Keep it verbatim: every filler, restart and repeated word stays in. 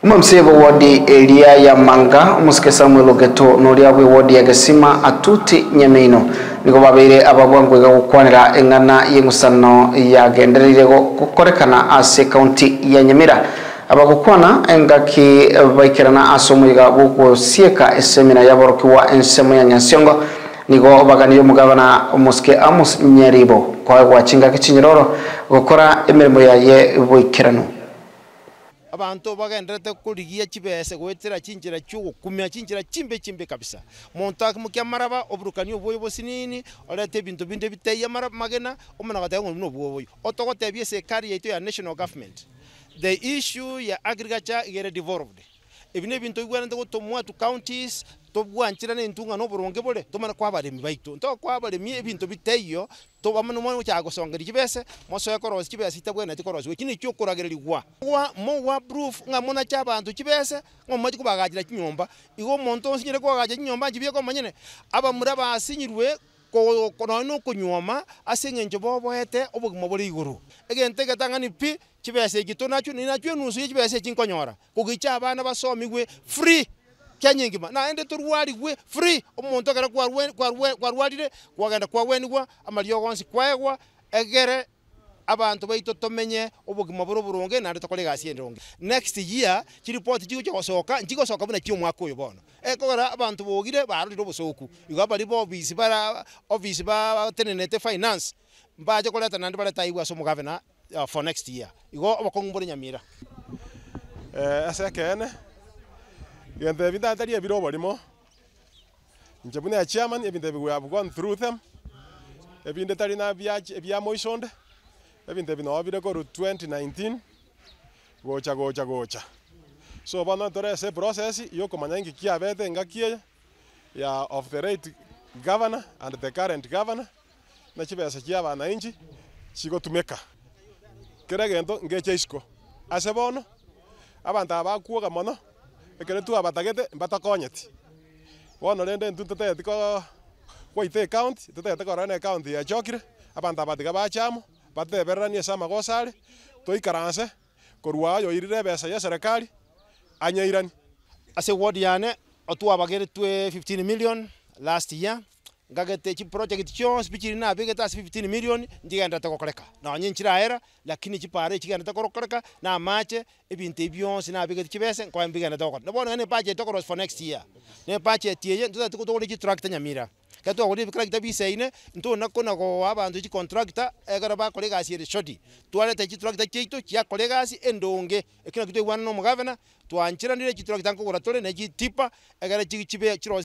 Umamsebo wodi Elia ya Manga umusike Samuel Ogeto noria bwe wodi ya Gasima atuti Nyameino niko babere abagwangwega gukwanira engana y'engusano ya genderire gukorekana ase county ya Nyamira abagukwana engaki baikirana asomuyiga buko sieka esemina yaborokiwa ensemo ya Nyansongo niko baganiyo mugabana umusike Amos Nyaribo kwa gwachinga kichinyiroro gukora emirimo yaye boikirano abantu bagenderete kurigiya kibese gwetera kinjira cyo kumya kinjira chimbe chimbe kabisa montak mukyamara oburukani oboyo bosinini olete bintu binde biteye mara magena omana bataye ngo noboyo otogote byese kari yeto ya national government the issue ya agriculture gere developed ebine bintu igwanende gotomwa to counties tobwanchira n'entunga no buronge bole tomana kwa baremi baito nto kwa baremi ebintu biteyo to bamano mwana cyago songera kibese moso yakorozi kibese itabwena tikorozi wekini cyo kuragererwa wa mo wa proof nga mona cyabantu kibese ngo mati kubagagira kinyomba igo monto sinyire kubagagira kinyomba ngibiye ko manyene aba muri abasinyirwe ko kono kunyoma asengenje bobo hete obugimo buri iguru egente gatangani pi kibese gitona cyo ni nacyo nusu kibese kinkonyora kugicha abana basomigwe free kyanyingima na ende turwari we free omuntu agara kwa kwa kwarwarire kwaganda kwa wenigwa amaliyo gonsi kwaegwa egere abantu baito tomenye obugimo buro buronge na ndetokole gasiendonge next year ki report kiko cyosoka nkiko soka buna kyo mwako yo bono ekogara abantu bogire baruriro busoku igaba libo office bara office ba tenenete finance mbaje koleta nandi bara taiwa so mugavana uh, for next year igo abakongumbore Nyamira eh asekene yende vinda tari ebiro borimo njebune ya chairman ebinde we have gone through them ebinde tari na bya bya moisonde ebinde bino bire ko twenty nineteen gocha gocha gocha so bana tore ese process yo komanya ngi kia bete ngakie ya of the right governor and the current governor na chibesa kia bana inji chigo tumeka keregento ngeche isko asebono abantu abakuoga mono ekere tu abatagete mbatakonyeti wono rende ntutete tiko kwa ite account tutete ko rane account ya chokire abanta batiga bachamo bateberania sama gosale toikaranse korwa yo irire besa ya serikali anyairani ase ward yane otu abagere twe fifteen million last year ngagete chi project chons bichiri na bigeta fifteen million ndigenda takokoreka na nyinchira era lakini chipare chigenda takokoreka na mache ebinte byonse na bigeta chibese kwa mbigenda takokora nabona ne budget tokoros for next year ne budget tiye ntuza tukutokora chi tractor Nyamira kato akuri tractor biseine nto nakona ko abantu chi contractor egara ba kolega asire shoti tuale te chi tractor cheito chia kolega asi endonge ekina kitwe wana no mugavana twanchira ndire chi tractor nkokora tole ne chi tipa egara chi chibe chiro